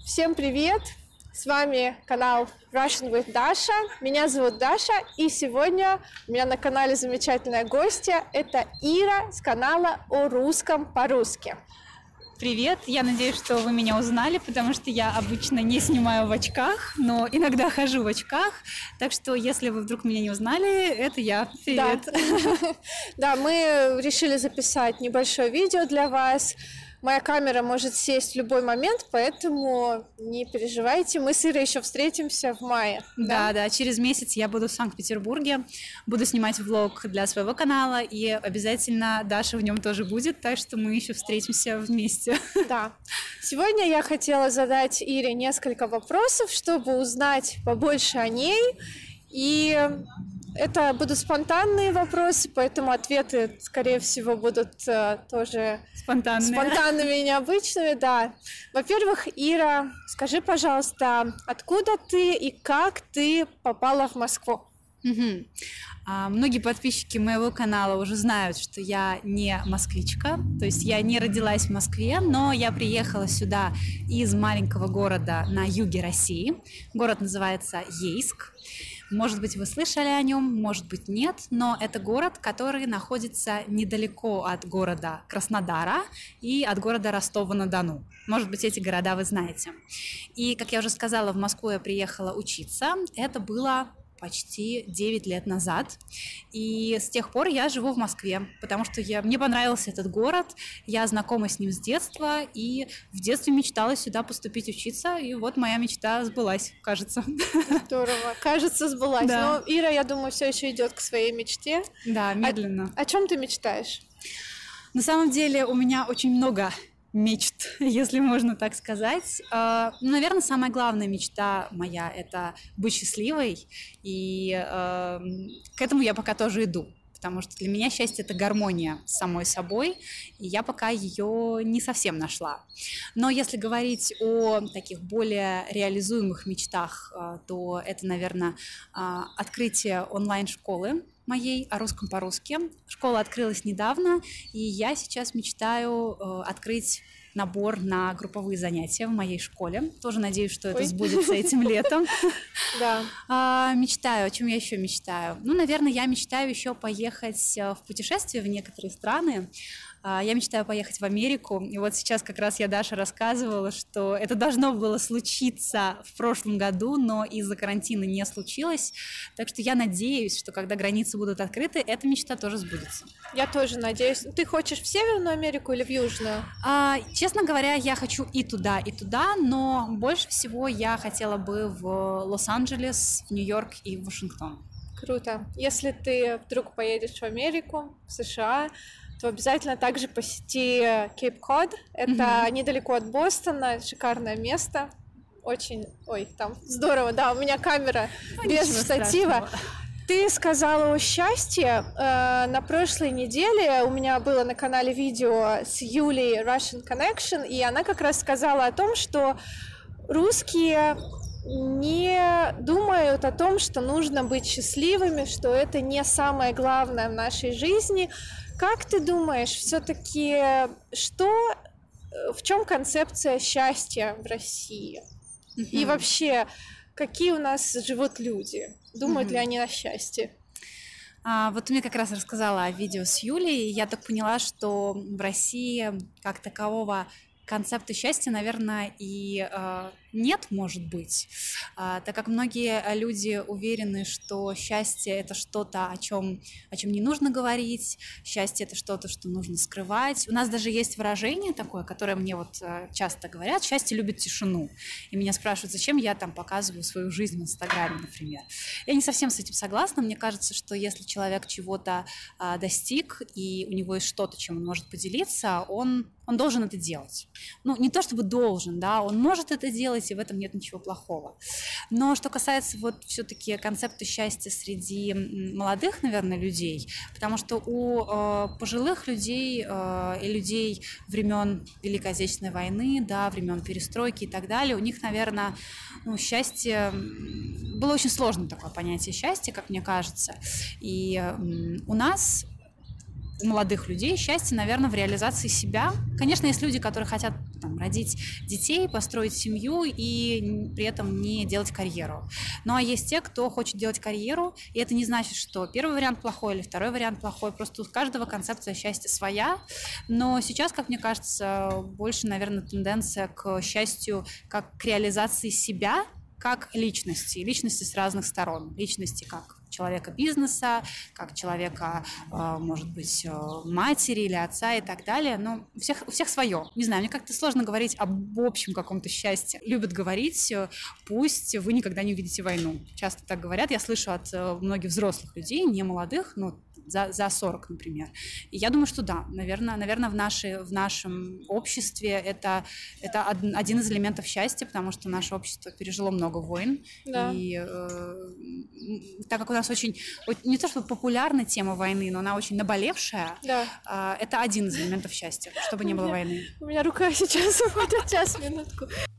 Всем привет! С вами канал Russian with Dasha. Меня зовут Даша, и сегодня у меня на канале замечательная гостья. Это Ира с канала «О русском по-русски». Привет! Я надеюсь, что вы меня узнали, потому что я обычно не снимаю в очках, но иногда хожу в очках. Так что, если вы вдруг меня не узнали, это я. Привет! Да, мы решили записать небольшое видео для вас. Моя камера может сесть в любой момент, поэтому не переживайте. Мы с Ирой еще встретимся в мае. Да, через месяц я буду в Санкт-Петербурге, буду снимать влог для своего канала, и обязательно Даша в нем тоже будет, так что мы еще встретимся вместе. Да. Сегодня я хотела задать Ире несколько вопросов, чтобы узнать побольше о ней. И это будут спонтанные вопросы, поэтому ответы, скорее всего, будут тоже спонтанными и необычными, да. Во-первых, Ира, скажи, пожалуйста, откуда ты и как ты попала в Москву? Многие подписчики моего канала уже знают, что я не москвичка, то есть я не родилась в Москве, но я приехала сюда из маленького города на юге России. Город называется Ейск. Может быть, вы слышали о нем, может быть, нет, но это город, который находится недалеко от города Краснодара и от города Ростова-на-Дону. Может быть, эти города вы знаете. И, как я уже сказала, в Москву я приехала учиться. Это было почти 9 лет назад, и с тех пор я живу в Москве, потому что мне понравился этот город, я знакома с ним с детства, и в детстве мечтала сюда поступить учиться, и вот моя мечта сбылась, кажется. Здорово, кажется, сбылась. Да. Но Ира, я думаю, все еще идет к своей мечте. Да, медленно. О чем ты мечтаешь? На самом деле у меня очень много мечт, если можно так сказать. Наверное, самая главная мечта моя – это быть счастливой, и к этому я пока тоже иду, потому что для меня счастье – это гармония с самой собой, и я пока ее не совсем нашла. Но если говорить о таких более реализуемых мечтах, то это, наверное, открытие онлайн-школы моей о русском по-русски. Школа открылась недавно, и я сейчас мечтаю открыть набор на групповые занятия в моей школе. Тоже надеюсь, что это сбудется этим летом. Да. Мечтаю. О чем я еще мечтаю? Наверное, я мечтаю еще поехать в путешествие в некоторые страны. Я мечтаю поехать в Америку. И вот сейчас как раз я Даше рассказывала, что это должно было случиться в прошлом году, но из-за карантина не случилось. Так что я надеюсь, что когда границы будут открыты, эта мечта тоже сбудется. Я тоже надеюсь. Ты хочешь в Северную Америку или в Южную? Честно говоря, я хочу и туда, но больше всего я хотела бы в Лос-Анджелес, в Нью-Йорк и в Вашингтон. Круто. Если ты вдруг поедешь в Америку, в США, то обязательно также посети Кейп-Код. Это недалеко от Бостона, шикарное место. Очень, там здорово, да, у меня камера без штатива. Ты сказала о счастье. На прошлой неделе у меня было на канале видео с Юлей Russian Connection, и она как раз сказала о том, что русские не думают о том, что нужно быть счастливыми, что это не самое главное в нашей жизни. Как ты думаешь, все-таки в чем концепция счастья в России? И вообще, какие у нас живут люди? Думают ли они о счастье? Вот ты мне как раз рассказала о видео с Юлей, и я так поняла, что в России как такового концепта счастья, наверное, и нет, может быть, так как многие люди уверены, что счастье – это что-то, о чем не нужно говорить, счастье – это что-то, что нужно скрывать. У нас даже есть выражение такое, которое мне вот часто говорят: счастье любит тишину. И меня спрашивают, зачем я там показываю свою жизнь в Инстаграме, например. Я не совсем с этим согласна. Мне кажется, что если человек чего-то достиг, и у него есть что-то, чем он может поделиться, он должен это делать. Не то чтобы должен, да, он может это делать, и в этом нет ничего плохого. Но что касается вот все-таки концепта счастья среди молодых, наверное, людей, потому что у пожилых людей и людей времен Великой Отечественной войны, да, времен перестройки и так далее, у них, наверное, счастье было очень сложно, такое понятие счастья, как мне кажется. И у нас у молодых людей счастье, наверное, в реализации себя. Конечно, есть люди, которые хотят там, родить детей, построить семью и при этом не делать карьеру. Ну а есть те, кто хочет делать карьеру, и это не значит, что первый вариант плохой или второй вариант плохой, просто у каждого концепция счастья своя, но сейчас, как мне кажется, больше, наверное, тенденция к счастью как к реализации себя, как личности с разных сторон, личности как человека бизнеса, как человека, может быть, матери или отца и так далее, но у всех свое. Не знаю, мне как-то сложно говорить об общем каком-то счастье. Любят говорить, пусть вы никогда не увидите войну. Часто так говорят, я слышу от многих взрослых людей, не молодых, но за 40, например. И я думаю, что да, наверное, в нашем обществе это один из элементов счастья, потому что наше общество пережило много войн, Да. и так как у нас очень, не то чтобы популярна тема войны, но она очень наболевшая, Да. это один из элементов счастья, чтобы не было войны. У меня рука сейчас упадет, сейчас, минутку.